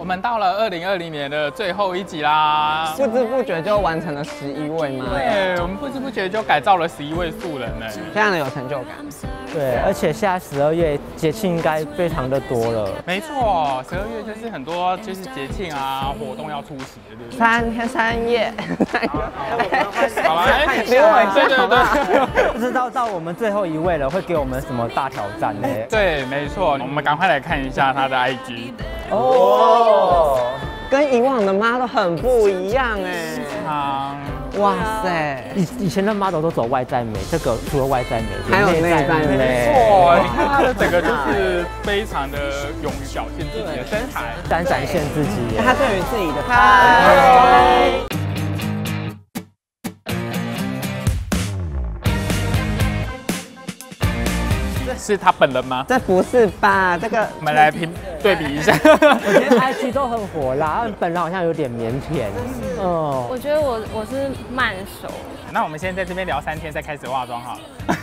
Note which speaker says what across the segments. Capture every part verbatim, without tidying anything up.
Speaker 1: 们到了二零二零年的最后一集啦，
Speaker 2: 不知不觉就完成了十一位吗？
Speaker 1: 对，我们不知不觉就改造了十一位素人呢，
Speaker 2: 非常的有成就感。
Speaker 3: 对，而且现在十二月节庆应该非常的多了。
Speaker 1: 没错，十二月就是很多就是节庆啊活动要出席的，对不对？
Speaker 2: 三天三夜。
Speaker 1: 好来，
Speaker 2: 留我一
Speaker 1: 对对对。
Speaker 3: 不知道到我们最后一位了，会给我们什么大挑战呢？
Speaker 1: 对，没错，我们赶快来看一下他的 I G。
Speaker 2: 哦，跟以往的 model 很不一样哎。
Speaker 1: 啊，
Speaker 2: 哇塞！
Speaker 3: 以以前的 model 都走外在美，这个除了外在美，
Speaker 2: 还有内在美。
Speaker 1: 没错，你看他的整个就是非常的勇于表现自己的身材，
Speaker 3: 敢展现自己。
Speaker 2: 他对于自己的嗨。
Speaker 1: 是他本人吗？
Speaker 2: 这不是吧？这个
Speaker 1: 我们来评对比一下。
Speaker 3: 我觉得 I G 都很火辣，本人好像有点腼腆。
Speaker 4: 嗯，我觉得我我是慢熟。
Speaker 1: 那我们先在这边聊三天，再开始化妆好了。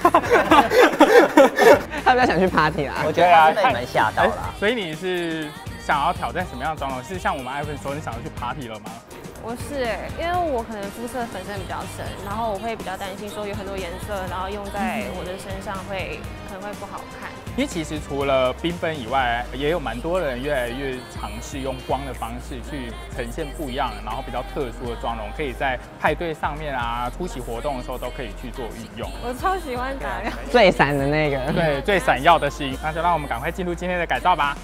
Speaker 2: 他比较想去 party 啦，
Speaker 5: 我觉得他被你们吓到了。
Speaker 1: 所以你是想要挑战什么样的妆容？是像我们 Ivan 说，你想要去 party 了吗？
Speaker 4: 我是哎，因为我可能肤色本身比较深，然后我会比较担心说有很多颜色，然后用在我的身上会可能会不好看。
Speaker 1: 因为其实除了缤纷以外，也有蛮多人越来越尝试用光的方式去呈现不一样，然后比较特殊的妆容，可以在派对上面啊、出席活动的时候都可以去做运用。
Speaker 4: 我超喜欢打亮
Speaker 2: 最闪的那个，
Speaker 1: 对，最闪耀的星。那就让我们赶快进入今天的改造吧。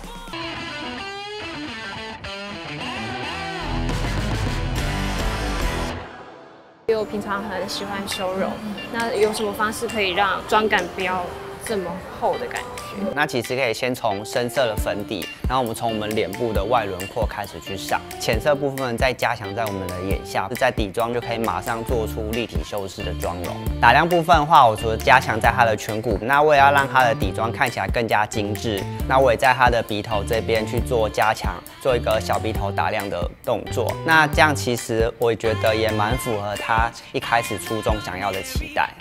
Speaker 4: 因为我平常很喜欢修容，那有什么方式可以让妆感不要这么厚的感觉？
Speaker 5: 那其实可以先从深色的粉底，然后我们从我们脸部的外轮廓开始去上，浅色部分再加强在我们的眼下，在底妆就可以马上做出立体修饰的妆容。打亮部分的话，我除了加强在它的颧骨，那我也要让它的底妆看起来更加精致。那我也在它的鼻头这边去做加强，做一个小鼻头打亮的动作。那这样其实我觉得也蛮符合他一开始初衷想要的期待。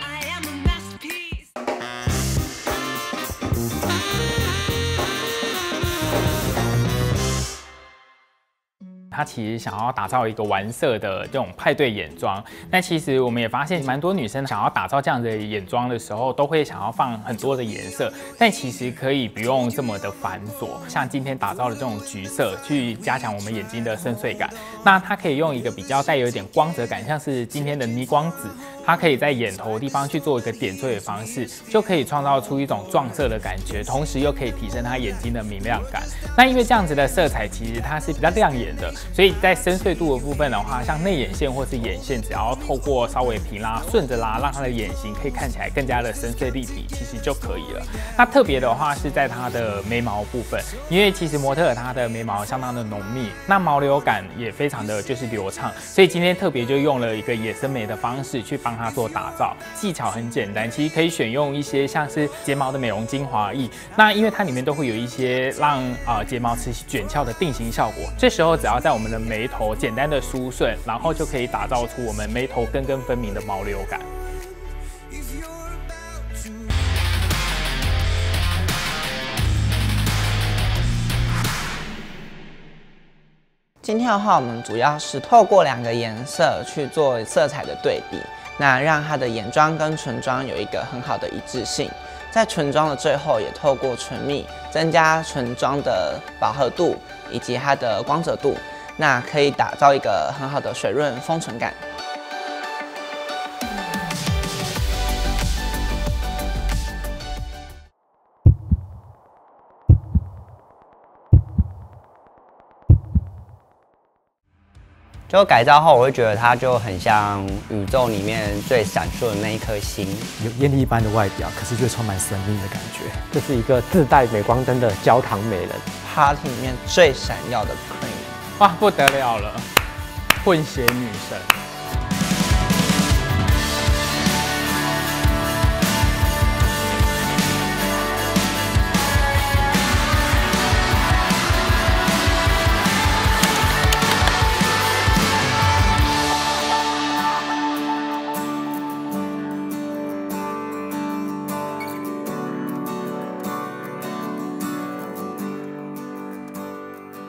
Speaker 1: 他其实想要打造一个完色的这种派对眼妆，但其实我们也发现，蛮多女生想要打造这样的眼妆的时候，都会想要放很多的颜色，但其实可以不用这么的繁琐。像今天打造的这种橘色，去加强我们眼睛的深邃感。那它可以用一个比较带有一点光泽感，像是今天的逆光紫，它可以在眼头的地方去做一个点缀的方式，就可以创造出一种撞色的感觉，同时又可以提升它眼睛的明亮感。那因为这样子的色彩其实它是比较亮眼的。所以在深邃度的部分的话，像内眼线或是眼线，只要透过稍微平拉、顺着拉，让它的眼型可以看起来更加的深邃立体，其实就可以了。那特别的话是在它的眉毛部分，因为其实模特儿它的眉毛相当的浓密，那毛流感也非常的就是流畅，所以今天特别就用了一个野生眉的方式去帮它做打造。技巧很简单，其实可以选用一些像是睫毛的美容精华液，那因为它里面都会有一些让啊、呃、睫毛持续卷翘的定型效果，这时候只要在我们的眉头简单的梳顺，然后就可以打造出我们眉头根根分明的毛流感。
Speaker 2: 今天的话，我们主要是透过两个颜色去做色彩的对比，那让它的眼妆跟唇妆有一个很好的一致性。在唇妆的最后，也透过唇蜜增加唇妆的饱和度以及它的光泽度。那可以打造一个很好的水润丰唇感。
Speaker 5: 就改造后，我会觉得它就很像宇宙里面最闪烁的那一颗星，
Speaker 3: 有艳丽一般的外表，可是却充满神秘的感觉。这是一个自带镁光灯的焦糖美人
Speaker 2: ，Party 里面最闪耀的 Queen。
Speaker 1: 哇，不得了了，混血女神。